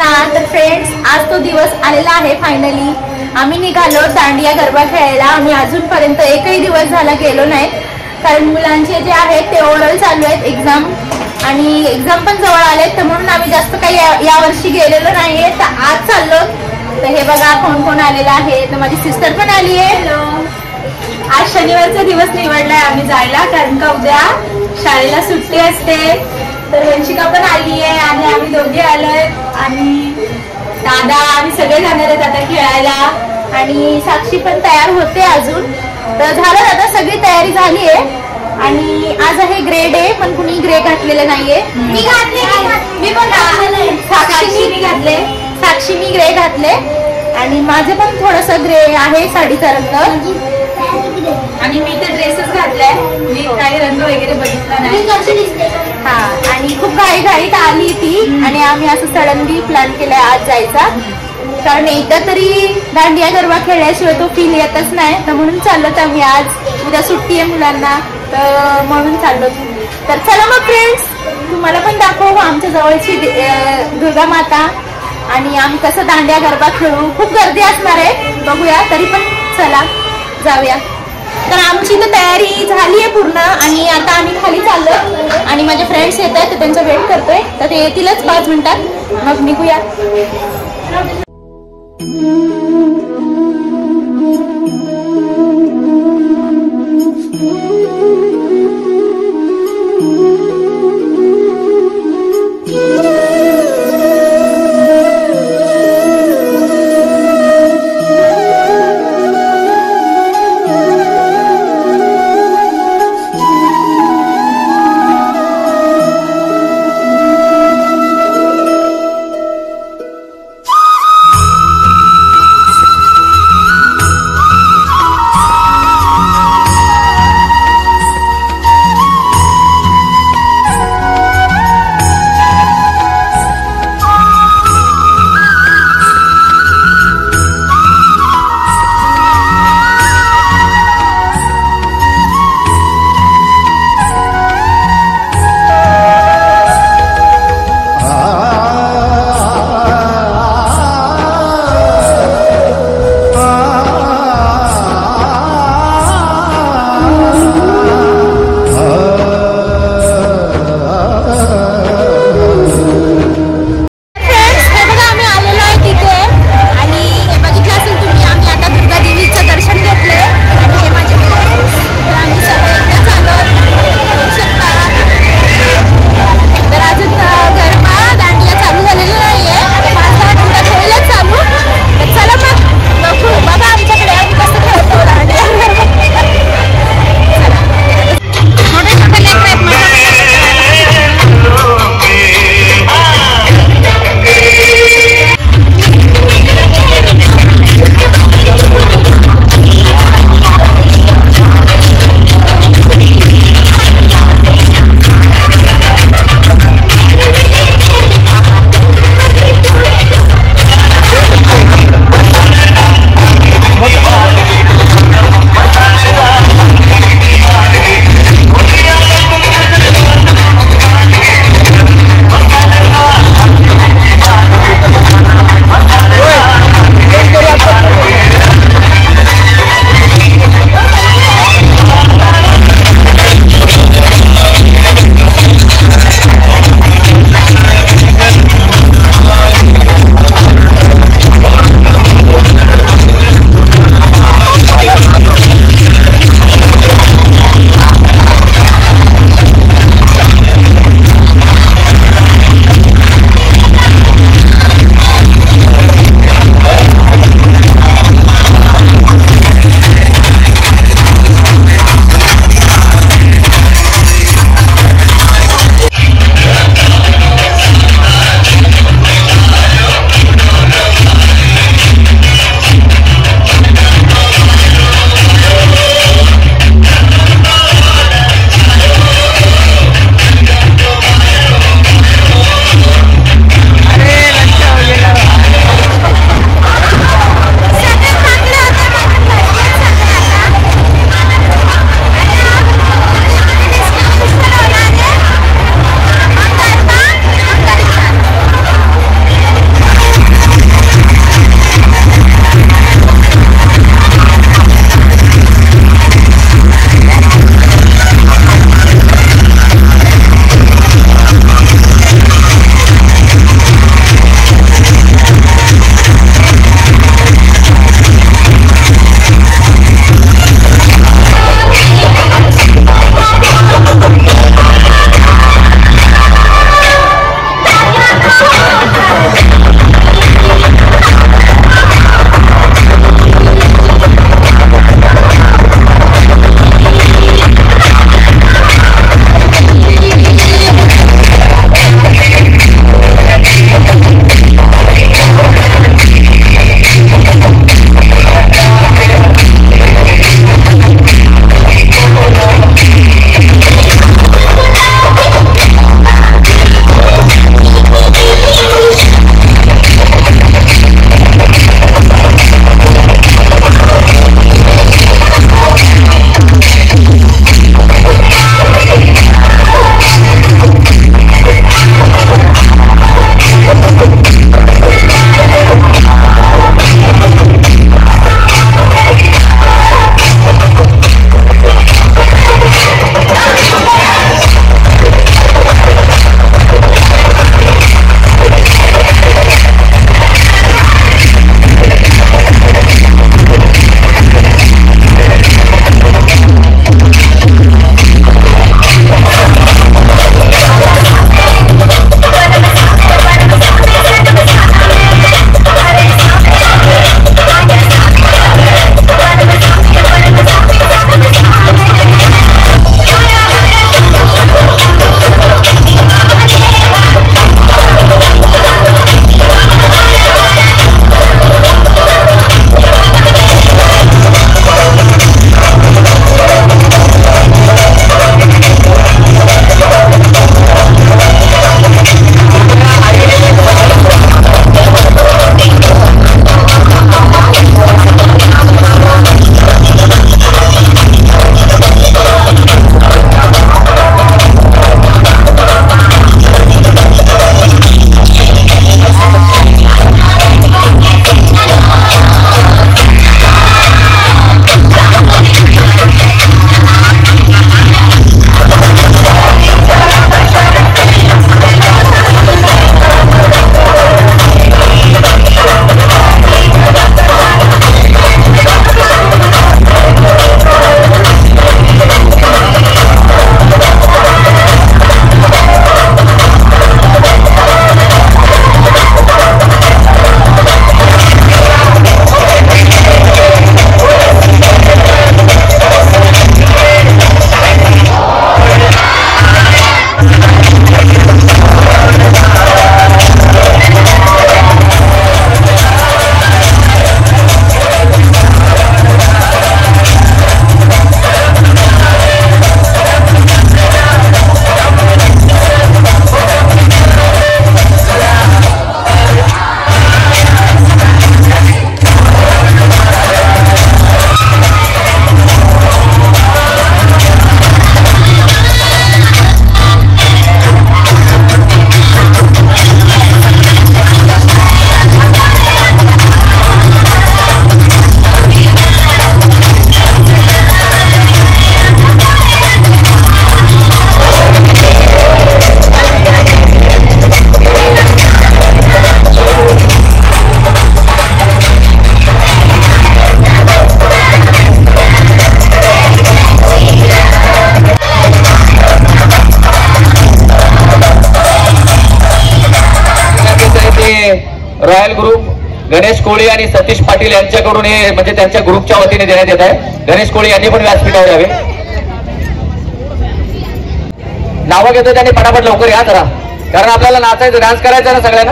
ना. तर फ्रेंड्स, आज तो दिवस आलेला आहे फायनली. आम्ही निघालो दांडिया गरबा खेळायला. आम्ही अजूनपर्यंत एकही दिवस झाला गेलो नाही, कारण मुलांचे जे आहेत ते ओरल चालू आहेत एक्झाम, आणि एक्झाम पण जवळ आलेत, तर म्हणून आम्ही जास्त काही यावर्षी गेलेलो नाहीये. तर आज चाललो. तर हे बघा कोण कोण आलेलं आहे. तर माझी सिस्टर पण आली आहे. आज शनिवारचा दिवस निवडलाय आम्ही जायला, कारण का उद्या शाळेला सुट्टी असते. तर वंशिका पण आली आहे आणि आम्ही दोघे आलोय, आणि दादा आम्ही सगळे जाणार आहेत आता खेळायला. आणि साक्षी पण तयार होते अजून. तर झालं आता, सगळी तयारी झाली आहे. आणि आज आहे ग्रे डे, पण कुणी ग्रे घातलेलं नाहीये. मी घातले, मी पण साक्षीने घातले, साक्षीने ग्रे घातले, आणि माझे पण थोडस ग्रे आहे साडीचा रंग. आणि मी तर ड्रेसच घातलाय, मी काही रंग वगैरे बघितला नाही. हा, आणि खूप घाईघाईत आली ती, आणि आम्ही असं सडनली प्लॅन केलाय आज जायचा, कारण एकदा तरी दांडिया गरबा खेळल्याशिवाय तो फील येतच नाही. तर म्हणून चाललो तर आम्ही आज. उद्या सुट्टी आहे मुलांना, तर म्हणून चाललो. तर चला मग फ्रेंड्स, तुम्हाला पण दाखवू आमच्या जवळची दुर्गा माता, आणि आम्ही कसं दांडिया गरबा खेळू. खूप गर्दी असणार आहे, बघूया. तरी पण चला जाऊया. तर आमची तर तयारी झाली आहे पूर्ण, आणि आता आम्ही खाली चाललो, आणि माझे फ्रेंड्स येत आहेत, तर त्यांचा वेट करतोय. तर ते येतीलच 5 मिनिटात, मग निघूया. रॉयल ग्रुप गणेश कोळी आणि सतीश पाटील यांच्याकडून हे म्हणजे त्यांच्या ग्रुपच्या वतीने देण्यात येत आहे. गणेश कोळी यांनी पण व्यासपीठावर यावे. नावं घेतो त्यांनी पटापट लवकर या जरा, कारण आपल्याला नाचायचं डान्स करायचा ना सगळ्यांना.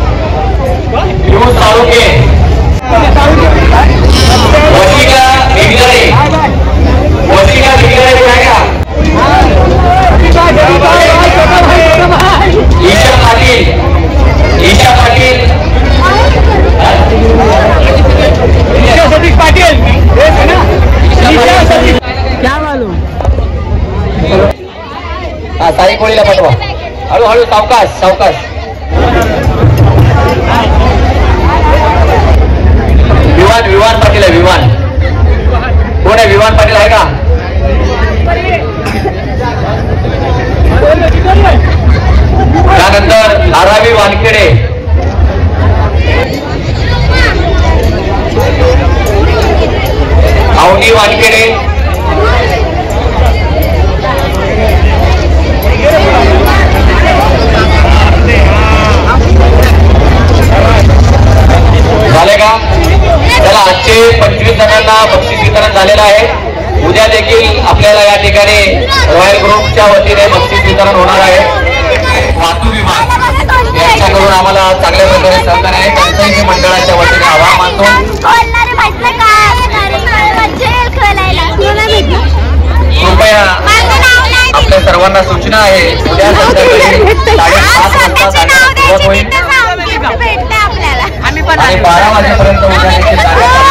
ईशा पाटील, ईशा पाटील, सतीश पाटील, क्या मालूम. हा साई कोळीला पाठवा. हळूहळू सावकाश सावकाश. विवान, विवान पाटील आहे. विवान कोण आहे? विवान पाटील आहे का? त्यानंतर धारावी वानखेडे, अवनी वानखेडे, झाले का? त्याला आजचे 25 जणांना बक्षीस वितरण झालेलं आहे. उद्या देखील आपल्याला या ठिकाणी रॉयल ग्रुपच्या वतीने बक्षीस वितरण होणार आहे. वाहतूक विभाग यांच्याकडून आम्हाला चांगल्या प्रकारे सहकार्य आहे. त्यांच्याही मंडळाच्या वतीने आभार मानतो. कृपया आपल्या सर्वांना सूचना आहे, उद्या संध्याकाळी 7:30 वाजता सुरुवात होईल आणि 12 वाजेपर्यंत उद्या देखील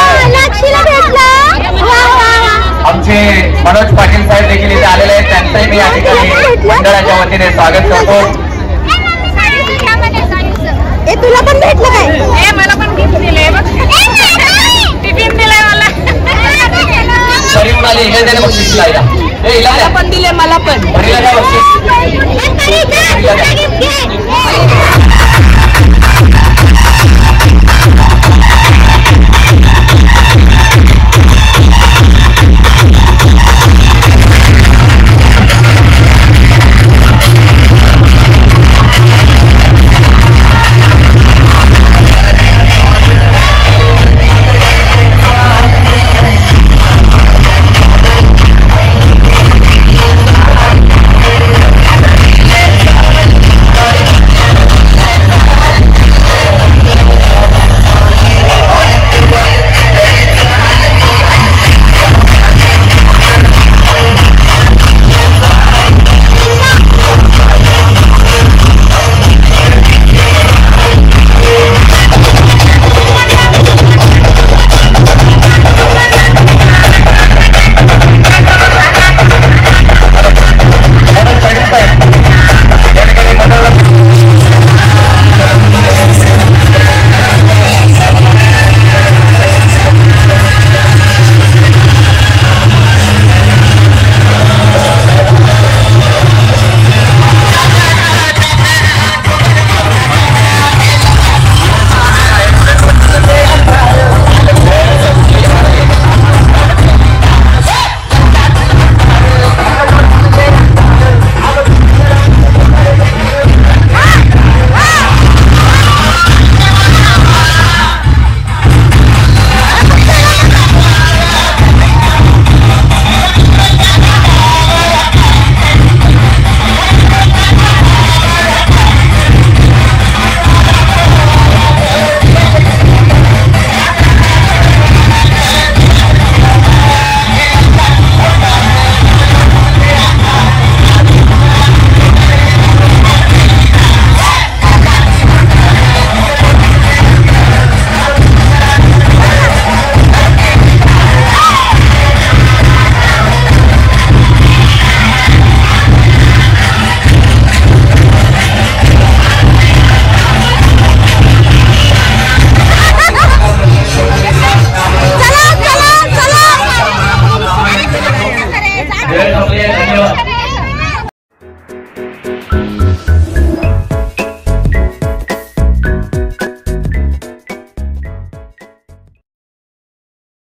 आमचे मनोज पाटील साहेब देखील इथे आलेले आहेत. त्यांचंही मी या ठिकाणी मंडळाच्या वतीने स्वागत करतो. तुला पण भेटलं काय? मला पण गिफ्ट दिले, टिफिन दिलाय मला. सरी म्हणाली हे त्याने बक्षीस दिला. मला पण दिले, मला पण. बक्षीस